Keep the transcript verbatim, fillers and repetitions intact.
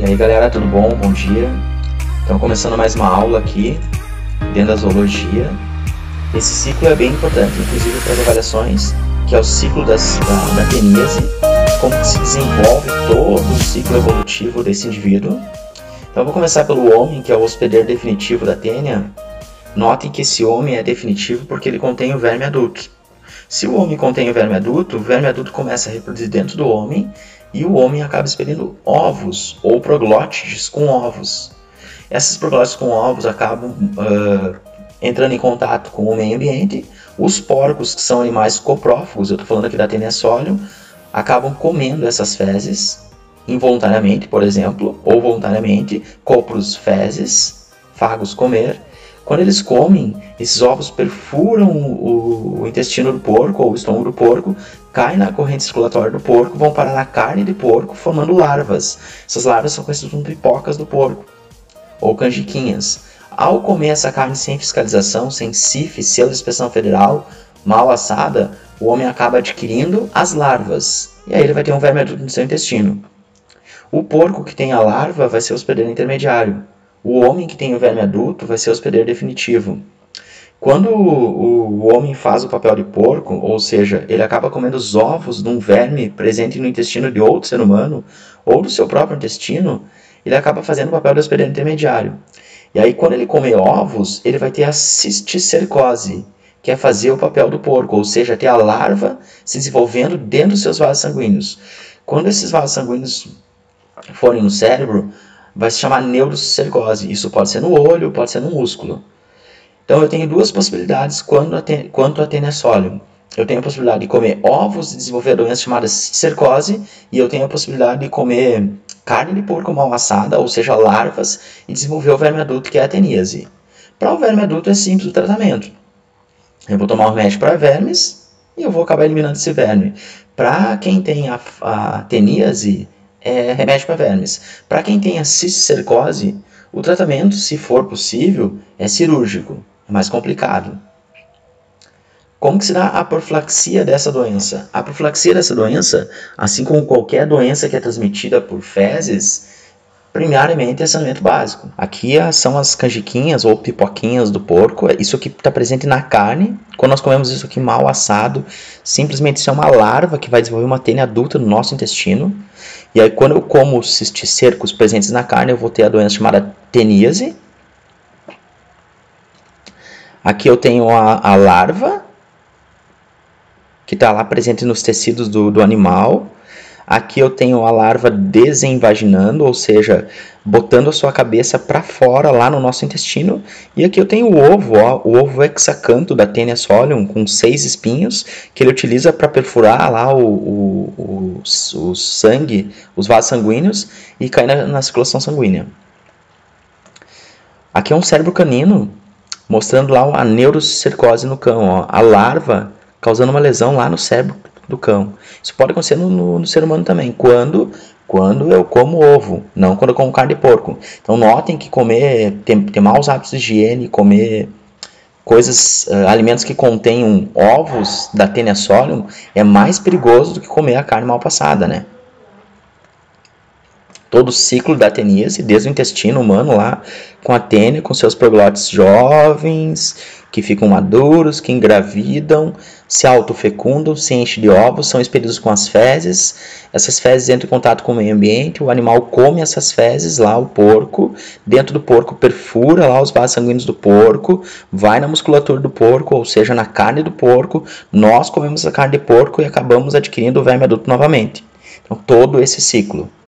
E aí galera, tudo bom? Bom dia. Então começando mais uma aula aqui dentro da zoologia. Esse ciclo é bem importante, inclusive para as avaliações, que é o ciclo das, da, da teníase, como que se desenvolve todo o ciclo evolutivo desse indivíduo. Então eu vou começar pelo homem, que é o hospedeiro definitivo da tênia. Notem que esse homem é definitivo porque ele contém o verme adulto. Se o homem contém o verme adulto, o verme adulto começa a reproduzir dentro do homem e o homem acaba expelindo ovos ou proglótides com ovos. Essas proglótides com ovos acabam uh, entrando em contato com o meio ambiente. Os porcos, que são animais coprófagos, eu estou falando aqui da tênia solium, acabam comendo essas fezes involuntariamente, por exemplo, ou voluntariamente, copros, fezes, fagos, comer. Quando eles comem, esses ovos perfuram o, o intestino do porco ou o estômago do porco, caem na corrente circulatória do porco, vão parar na carne do porco, formando larvas. Essas larvas são conhecidas como pipocas do porco, ou canjiquinhas. Ao comer essa carne sem fiscalização, sem C I F, selo de inspeção federal, mal assada, o homem acaba adquirindo as larvas. E aí ele vai ter um verme adulto no seu intestino. O porco que tem a larva vai ser o hospedeiro intermediário. O homem que tem o verme adulto vai ser o hospedeiro definitivo. Quando o, o homem faz o papel de porco, ou seja, ele acaba comendo os ovos de um verme presente no intestino de outro ser humano, ou do seu próprio intestino, ele acaba fazendo o papel de hospedeiro intermediário. E aí, quando ele come ovos, ele vai ter a cisticercose, que é fazer o papel do porco, ou seja, ter a larva se desenvolvendo dentro dos seus vasos sanguíneos. Quando esses vasos sanguíneos forem no cérebro, vai se chamar neurocicercose. Isso pode ser no olho, pode ser no músculo. Então eu tenho duas possibilidades quanto a, quanto a tênia solium. Eu tenho a possibilidade de comer ovos e desenvolver a doença chamada cisticercose, e eu tenho a possibilidade de comer carne de porco mal assada, ou seja, larvas, e desenvolver o verme adulto, que é a teníase. Para o verme adulto é simples o tratamento. Eu vou tomar um remédio para vermes e eu vou acabar eliminando esse verme. Para quem tem a, a teníase, é remédio para vermes. Para quem tem a cisticercose, o tratamento, se for possível, é cirúrgico. É mais complicado. Como que se dá a profilaxia dessa doença? A profilaxia dessa doença, assim como qualquer doença que é transmitida por fezes, primariamente é saneamento básico. Aqui são as canjiquinhas ou pipoquinhas do porco. Isso aqui está presente na carne. Quando nós comemos isso aqui mal assado, simplesmente isso é uma larva que vai desenvolver uma tênia adulta no nosso intestino. E aí quando eu como os cisticercos presentes na carne, eu vou ter a doença chamada teníase. Aqui eu tenho a, a larva, que está lá presente nos tecidos do, do animal. Aqui eu tenho a larva desinvaginando, ou seja, botando a sua cabeça para fora lá no nosso intestino. E aqui eu tenho o ovo, ó, o ovo hexacanto da tênia solium, com seis espinhos, que ele utiliza para perfurar lá o, o, o, o sangue, os vasos sanguíneos, e cair na, na circulação sanguínea. Aqui é um cérebro canino, mostrando lá a neurocicercose no cão, ó, a larva causando uma lesão lá no cérebro do cão. Isso pode acontecer no, no, no ser humano também, quando, quando eu como ovo, não quando eu como carne de porco. Então notem que comer, ter, ter maus hábitos de higiene, comer coisas, uh, alimentos que contenham ovos da tênia solium é mais perigoso do que comer a carne mal passada, né? Todo o ciclo da teníase, desde o intestino humano lá, com a tênia, com seus proglótides jovens, que ficam maduros, que engravidam, se autofecundam, se enchem de ovos, são expelidos com as fezes. Essas fezes entram em contato com o meio ambiente, o animal come essas fezes lá, o porco, dentro do porco perfura lá os vasos sanguíneos do porco, vai na musculatura do porco, ou seja, na carne do porco, nós comemos a carne de porco e acabamos adquirindo o verme adulto novamente. Então todo esse ciclo.